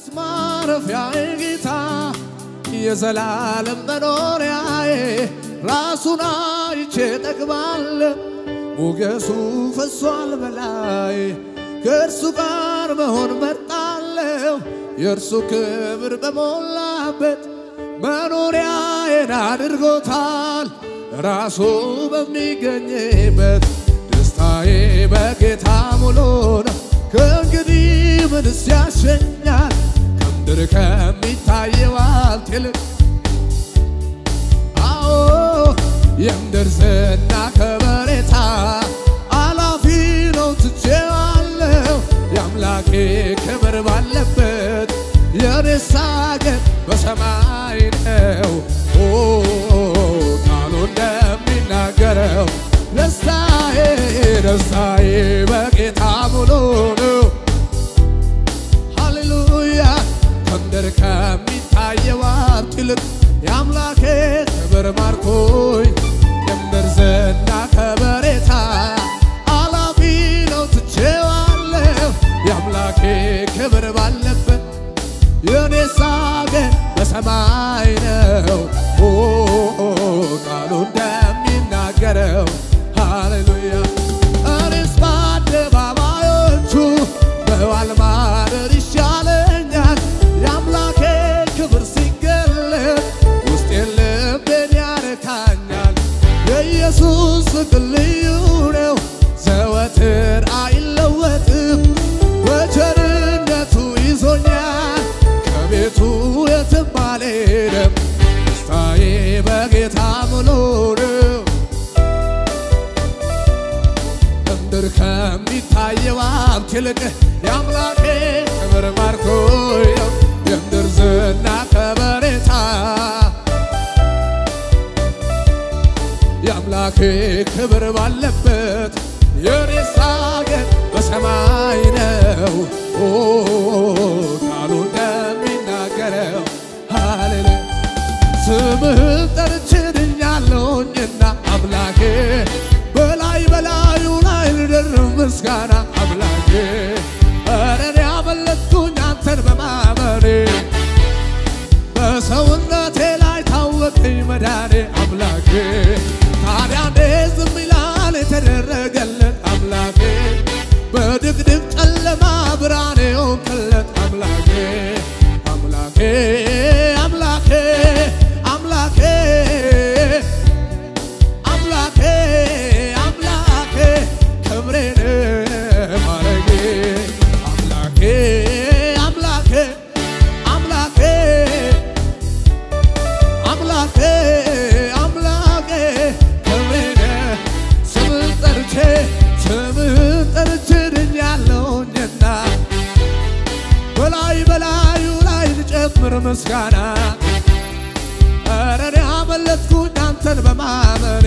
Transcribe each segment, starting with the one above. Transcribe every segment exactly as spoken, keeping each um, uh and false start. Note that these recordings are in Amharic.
ማረፊያዬ ጌታ የዘላለም መኖሪያዬ ራሱን አይቼ ጠግባለሁ ሞገሱ ፈሷል በላይ ከእርሱ ጋር መሆን መርጣለሁ የእርሱ ክብር በሞላበት መኖሪያዬን አድርጎታል ራሱ በሚገኝበት ደስታዬ በጌታ ሙሉ ነው ከእንግዲህ ምንስ ያሸኛል ከምድር ከሚታየው ሀብት ይልቅ አዎ የምድር ዝና ከበሬታ አላፊ ነው ትቼዋለሁ የአምላኬ ክብር ባለበት የኔስ አገር በሰማይ ነው ቃሉ እንደሚናገረው ደስታዬ ደስታዬ በጌታ ሙሉ ነው ሃሌሉያ ከምድር ከሚታየው ሀብት ይልቅ የአምላኬ ክብር ማርኮኝ የምድር ዝና ከበሬታ አላፊ ነው ትቼዋለሁ የአምላኬ ክብር ባለበት የኔስ አገር በሰማይ ነው ቃሉ እንደሚናገረው ሃሌሉያ እኔስ በአደባባዮቹ በዋል ማደር ይሻለኛል የአምላኬ ክብር ሲገለጥ ውስጤን ልቤን ያረካኛል የኢየሱስ ፍቅር ልዩ ነው ዘወትር አይለወጥም በቸርነቱ ይዞኛል ከቤቱ የትም አልሄድም ደስታዬ በጌታ ሙሉ ነው ከምድር ከሚታየው ሀብት ይልቅ የአምላኬ ክብር ማርኮኝ የምድር ዝና ከበሬታ የአምላኬ ክብር ባለበት የኔስ አገር በሰማይ ነው ቃሉ እንደሚናገረው ሃሌሉያ ስምህን ጠርቼ ድኛለሁኝና አምላኬ በላይ በላዩ ላይ ልደርብ ምስጋና አምላኬ ኧረ እኔ አመለጥኩኝ አንተን በማመኔ በሰውነቴ ላይ ታወቀኝ መዳኔ አምላኬ ታዲያ እንዴት ዝም ይላል የተደረገለት አምላኬ በድቅድቅ ጨለማ ብርሃኔ ሆንክለት አምላኬ አምላኬ አምላኬ አምላኬ አምላኬ አምላኬ ክብሬን ማረጌ አምላኬ አምላኬ አምላኬ አምላኬ አምላኬ ክብሬን ስምህን ጠርቼ ስምህን ጠርቼ ድኛለሁኝና በላይ በላዩ ላይ ልጨምር ምስጋና ኧረ እኔ አመለጥኩኝ አንተን በማመኔ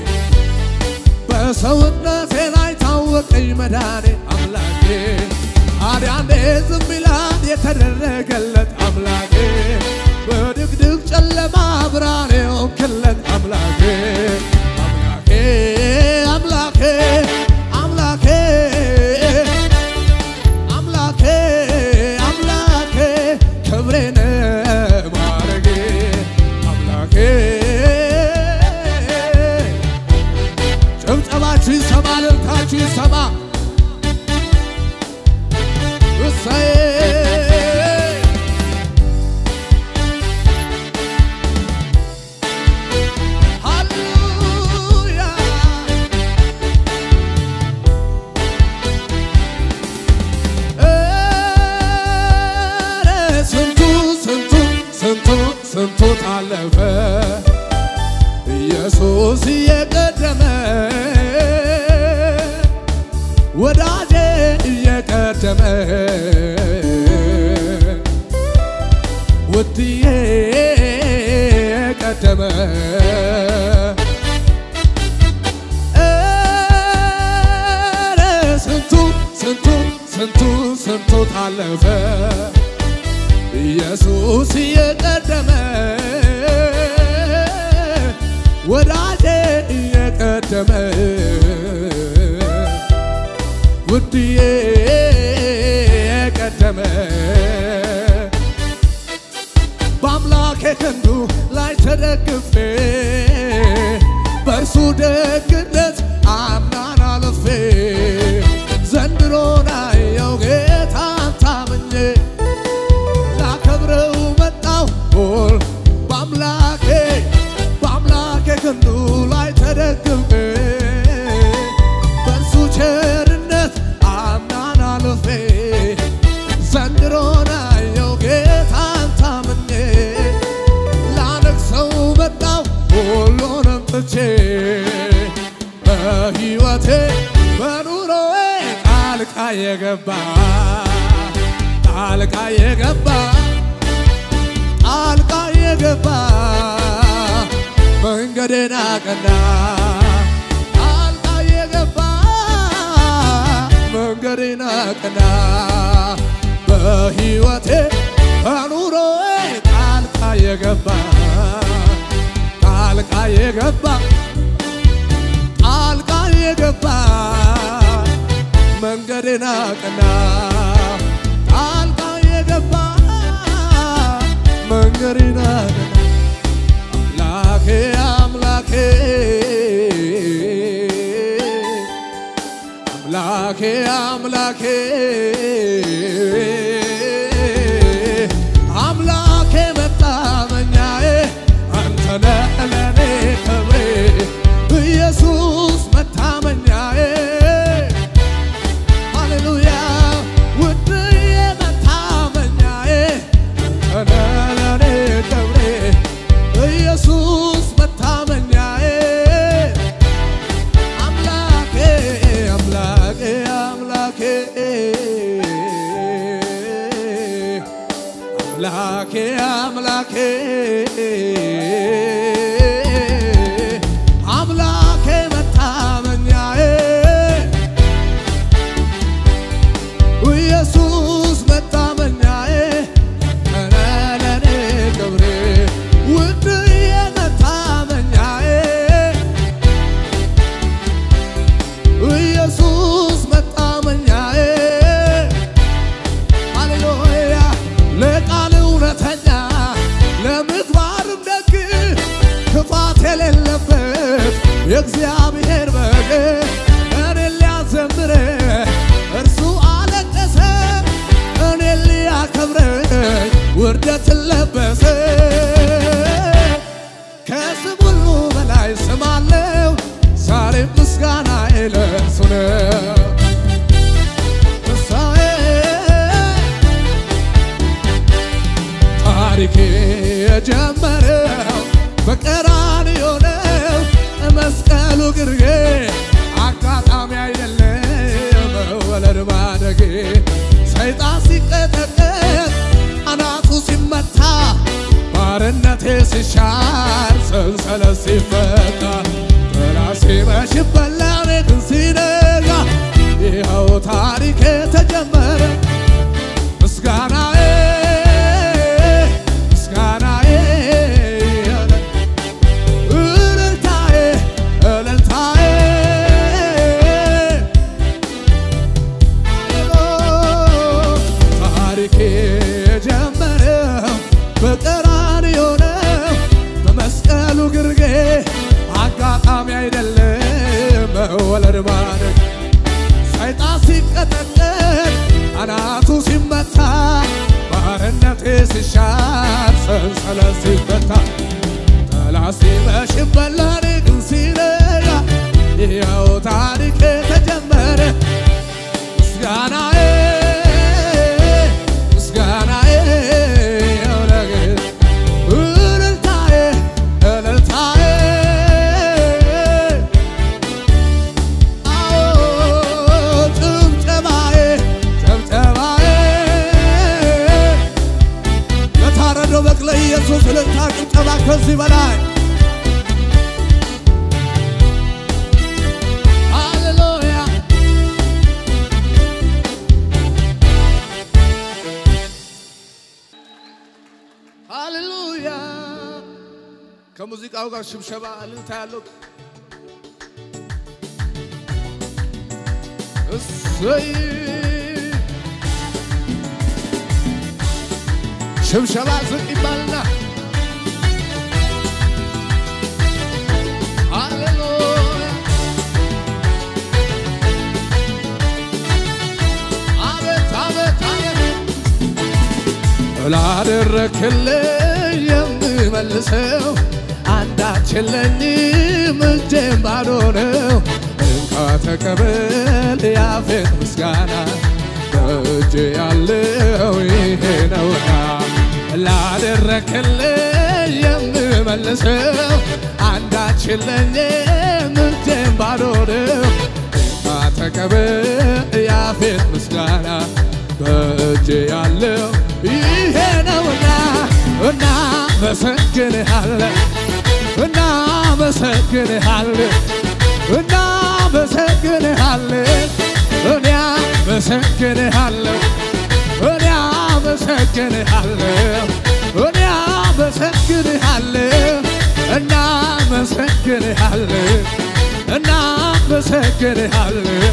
በሰውነቴ ላይ ታወቀኝ መዳኔ አምላኬ ታዲያ እንዴት ዝም ይላል የተደረገለት አምላኬ በድቅድቅ ጨለማ ብርሃኔ ሆንክለት አምላኬ አምላኬ አምላኬ አምላኬ አምላኬ ክብሬን ማረጌ አምላኬ ጭብጨባችሁ ይሰማ እልልታችሁ ይሰማ እሰይ ሃሌሉያ ኧረ ስንቱ ስንቱ ስንቱ ስንቱ ታለፈ ኢየሱስ እየቀደመ ወዳጄ እየቀደመ ውድዬ ቀደመ ኧረ ስንቱ ስንቱ ስንቱ ስንቱ ታለፈ ኢየሱስ እየቀደመ ወዳጄ እየቀደመ ውድዬ ቀደመ ተደግፌ በእርሱ ደግነት አምናን አልፌ ዘንድሮን አየው ጌታን ታምኜ ላከብረው መጣሁ ሁል በአምላኬ በአምላኬ ክንዱ ላይ ተደግፌ በእርሱ ቸርነት አምናን አልፌ ዘንድሮን አየው ጌታን ታምኜ ላነግሰው መጣሁ ሁሉንም ትቼ በሕይወቴ በኑሮዬ ጣልቃ የገባ ጣልቃ የገባ ጣልቃ የገባ መንገዴን አቀና ጣልቃ የገባ መንገዴን አቀና በሕይወቴ በኑሮዬ ጣልቃ የገባ ጣልቃ የገባ ጣልቃ የገባ መንገዴን አቀና ጣልቃ የገባ መንገዴን አቀና አምላኬ አምላኬ አምላኬ አምላኬ መታመኛዬ አንተ ነህ ለኔ ክብሬ ኢየሱስ መታመኛዬ ሃሌሉያ ውድዬ መታመኛዬ አንተ ነህ ለኔ ክብሬ ኢየሱስ መታመኛዬ አምላኬ አምላኬ አምላኬ አምላኬ አምላኬ አምላኬ መታመኛዬ ኢየሱስ መታመኛዬ ለኔ ክብሬ ውድዬ መታመኛዬ ኢየሱስ መታመኛዬ ሃሌሉያ ለቃል እውነተኛ ለምግባርም ደግ ክፋት የሌለበት የእግዚአብሔር በግ እኔን ሊያዘምረኝ እርሱ አለቀሰ እኔን ሊያከብረኝ ውርደትን ለበሰ ከስም ሁሉ በላይ ስም አለው ዛሬም ምስጋናዬ ለእርሱ ነው ታሪኬ የጀመረው በቀራንዮ ነው መስቀሉ ግርጌ አጋጣሚ አይደለም መወለድ ማደጌ ሰይጣን ሲቀጠቀጥ አናቱ ሲመታ ባርነቴ ሲሻር ሰንሰለት ሲፈታ ጠላት ሲመሽበት ለኔ ግን ሲነጋ ይኸው ታሪኬ ተጀመረ ምስጋናዬ ምስጋናዬ እልልታዬ እልልታዬ ታሪኬ የጀመረው በቀራንዮ ነው በመስቀሉ ግርጌ አጋጣሚ አይደለም መወለድ ማደግ ሰይጣን ሲቀጠቀጥ አናቱ ሲመታ ባርነቴ ሲሻር ሰንሰለት ሲፈታ ጠላት ሲመሽበት ለኔ ግን ሲነጋ ይኸው ታሪኬ ተጀመረ ምስጋናዬ ምስጋናዬ እልልታዬ እልልታዬ ጭብጨባዬ ጭብጨባዬ ለታረደው በግ ለኢየሱስ እልልታ ጭብጨባ ከዚህ በላይ ሃሌሉያ ሃሌሉያ ከሙዚቃው ጋር ሽብሸባ እልልታ ያለው እሰይ ሽብሸባ ዝቅ ይባልና ላደረክልኝ የምመልሰው አንዳች የለኝም እጄም ባዶ ነው እንካ ተቀበል ያፌን ምስጋና በእጄ ያለው ይሄ ነውና ላደረክልኝ የምመልሰው አንዳች የለኝም እጄም ባዶ ነው እንካ ተቀበል ያፌን ምስጋና በእጄ ያለው ይሄ ነውና እናመሰግንሃለን እናመሰግንሃለን እናመሰግንሃለን እኔ አመሰግንሃለሁ እኔ አመሰግንሃለሁ እኔ አመሰግንሃለሁ እናመሰግንሃለን እናመሰግንሃለን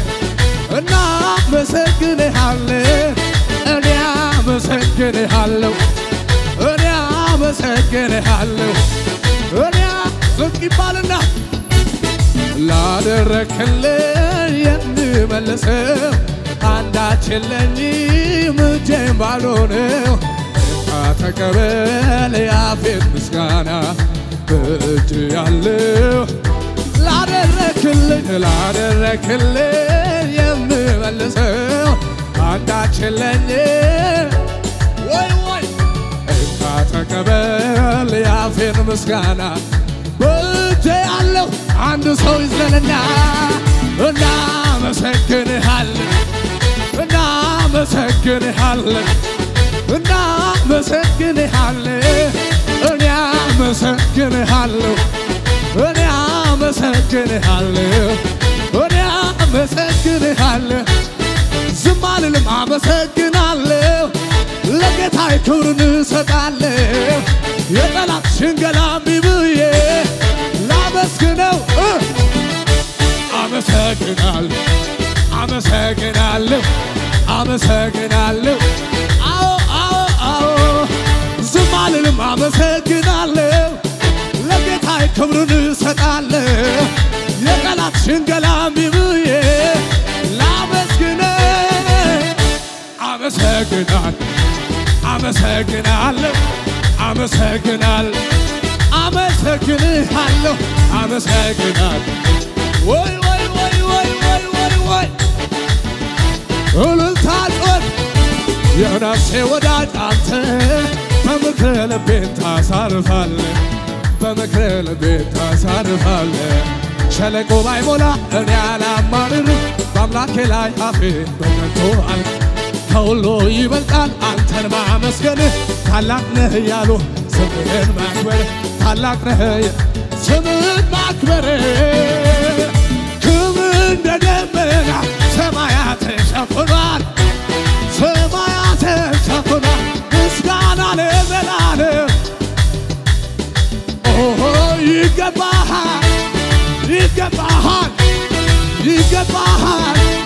እናመሰግንሃለን እኔ አመሰግንሃለሁ እኔ አመሰግንሃለሁ እኔ ዝቅ ይባልና ላደረክልኝ የምመልሰው አንዳች የለኝም እጄም ባዶ ነው ተቀበል ያፌን ምስጋና በእጅ ያለው ላደረክልኝ ላደረክልኝ የምመልሰው አንዳች የለኝም ወይ ወይ እንካ ተቀበል ያፌን ምስጋና በእጄ ያለው አንድ ሰው ይዘልና እናመሰግንሃለን እናመሰግንሃለን እናመሰግንሃለን እኔ አመሰግንሃለሁ እኔ አመሰግንሃለሁ እኔ አመሰግንሃለሁ ዝም አልልም አመሰግናለሁ ለጌታዬ ክብርን እሰጣለሁ የጠላት ሽንገላ እምቢ ብዬ ላመስግነው አመሰግናለሁ አመሰግናለሁ አመሰግናለሁ አዎ አዎ አዎ ዝም አልልም አመሰግናለሁ ለጌታዬ ክብርን እሰጣለሁ የጠላት ሽንገላ እምቢ ብዬ ላመስግነው አመሰግናለሁ አመሰግናለሁ አመሰግናለሁ አመሰግንሃለሁ አመሰግናለሁ ወይ ወይ ወይ ወይ ወይ ወይ ወይ እልልታ ጮት የነፍሴ ወዳጅ አንተ በምክር ልቤን ታሳርፋለህ በምክር ልቤን ታሳርፋለህ ሸለቆ ባይሞላ እኔ አላማርርም በአምላኬ ላይ አፌን በከንቱ አል ከሁሉ ይበልጣል አንተን ማመስገንህ ታላቅ ነህ እያሉ ስምህን ማክበር ታላቅ ነህ ስምህን ማክበር ክብር እንደ ደመና ሰማያት ሸፍኗል ሰማያት ሸፍኗል ምስጋና ለዘላለም ኦሆ ይገባሃል ይገባሃል ይገባሃል